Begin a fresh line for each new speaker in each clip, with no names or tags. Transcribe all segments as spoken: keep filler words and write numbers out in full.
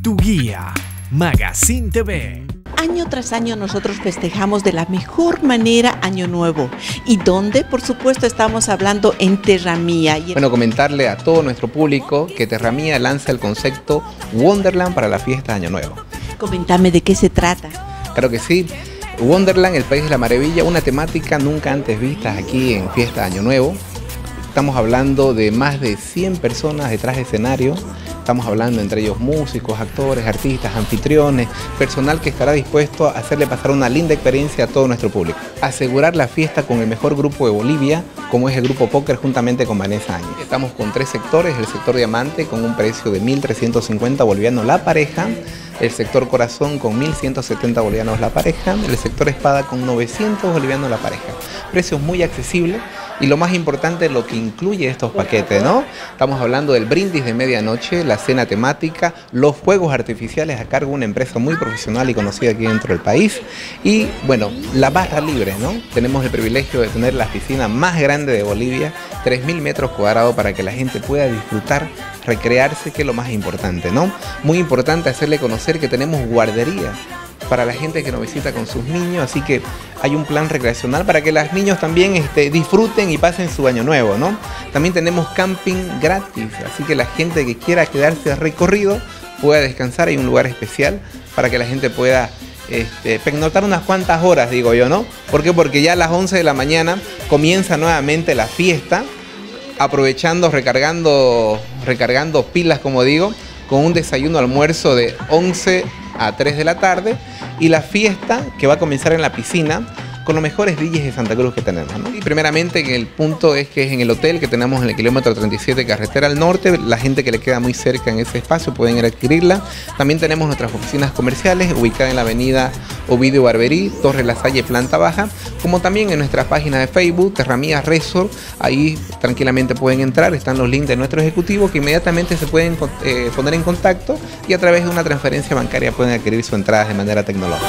Tu guía, Magazine T V.
Año tras año nosotros festejamos de la mejor manera Año Nuevo. ¿Y dónde? Por supuesto estamos hablando en Terra Mía.
Bueno, comentarle a todo nuestro público que Terra Mía lanza el concepto Wonderland para la fiesta de Año Nuevo.
Coméntame de qué se trata.
Claro que sí. Wonderland, el país de la maravilla, una temática nunca antes vista aquí en fiesta de Año Nuevo. Estamos hablando de más de cien personas detrás de escenario. Estamos hablando entre ellos músicos, actores, artistas, anfitriones, personal que estará dispuesto a hacerle pasar una linda experiencia a todo nuestro público. Asegurar la fiesta con el mejor grupo de Bolivia, como es el Grupo Póker, juntamente con Vanessa Áñez. Estamos con tres sectores: el sector Diamante con un precio de mil trescientos cincuenta bolivianos la pareja, el sector Corazón con mil ciento setenta bolivianos la pareja, el sector Espada con novecientos bolivianos la pareja. Precios muy accesibles. Y lo más importante, lo que incluye estos paquetes, ¿no? Estamos hablando del brindis de medianoche, la cena temática, los fuegos artificiales a cargo de una empresa muy profesional y conocida aquí dentro del país. Y, bueno, la barra libre, ¿no? Tenemos el privilegio de tener la piscina más grande de Bolivia, tres mil metros cuadrados, para que la gente pueda disfrutar, recrearse, que es lo más importante, ¿no? Muy importante hacerle conocer que tenemos guardería para la gente que nos visita con sus niños, así que hay un plan recreacional para que los niños también este, disfruten y pasen su año nuevo, ¿no? También tenemos camping gratis, así que la gente que quiera quedarse de recorrido pueda descansar. Hay un lugar especial para que la gente pueda este, pernoctar unas cuantas horas, digo yo, ¿no? ¿Por qué? Porque ya a las once de la mañana comienza nuevamente la fiesta, aprovechando, recargando, recargando pilas, como digo, con un desayuno almuerzo de once a tres de la tarde, y la fiesta que va a comenzar en la piscina con los mejores D Js de Santa Cruz que tenemos, ¿no? Y primeramente, en el punto es que es en el hotel que tenemos en el kilómetro treinta y siete carretera al norte. La gente que le queda muy cerca en ese espacio pueden ir a adquirirla. También tenemos nuestras oficinas comerciales ubicadas en la avenida Ovidio Barberí, Torre La Salle, planta baja, como también en nuestra página de Facebook, Terra Mía Resort. Ahí tranquilamente pueden entrar, están los links de nuestro ejecutivo que inmediatamente se pueden eh, poner en contacto, y a través de una transferencia bancaria pueden adquirir sus entradas de manera tecnológica.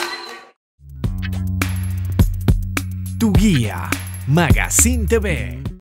Tu guía, Magazine T V.